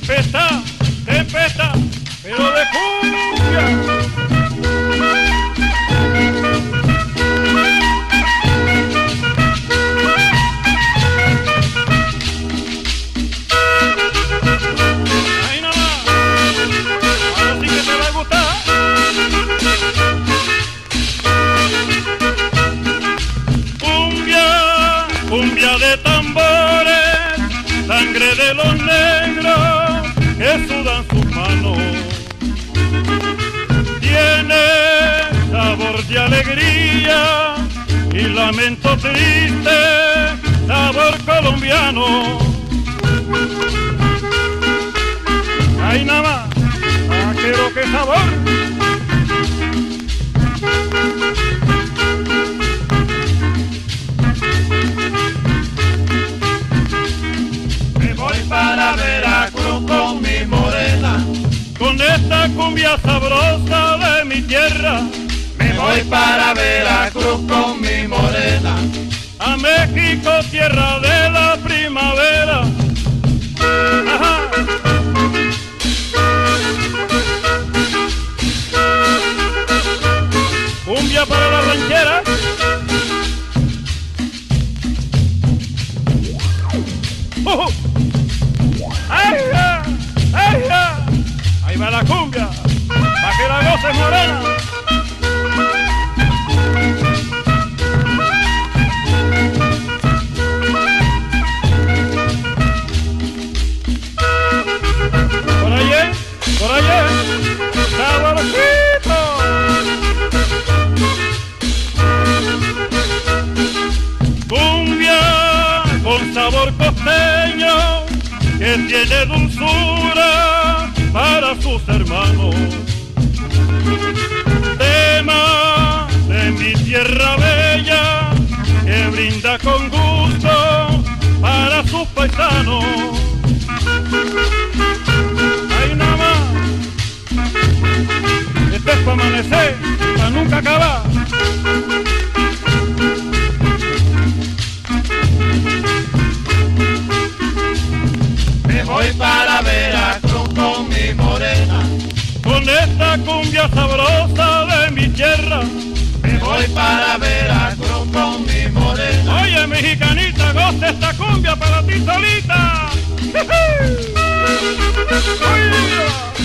tempestad, tempestad, pero de cumbia. Cumbia de tambores, sangre de los negros que sudan sus manos. Tiene sabor de alegría y lamento triste, sabor colombiano. Ay, nada más, pero qué sabor. Para Veracruz con mi morena, con esta cumbia sabrosa de mi tierra. me voy para Veracruz con mi morena, A México, tierra de la primavera. Ajá. Cumbia para la ranchera. ¡Ay, ja! ¡Ay, ja! Ahí va la cumbia, para que la goces, morena. Por allá, saborcito. Cumbia con sabor costeño, que tiene dulzura para sus hermanos. Tema de mi tierra bella, que brinda con gusto para sus paisanos. Ahí nada más, este es para amanecer, para nunca acabar. me voy para Veracruz con mi morena, Con esta cumbia sabrosa de mi tierra. me voy para Veracruz con mi morena. Oye, mexicanita, goza esta cumbia para ti solita. ¡Uy!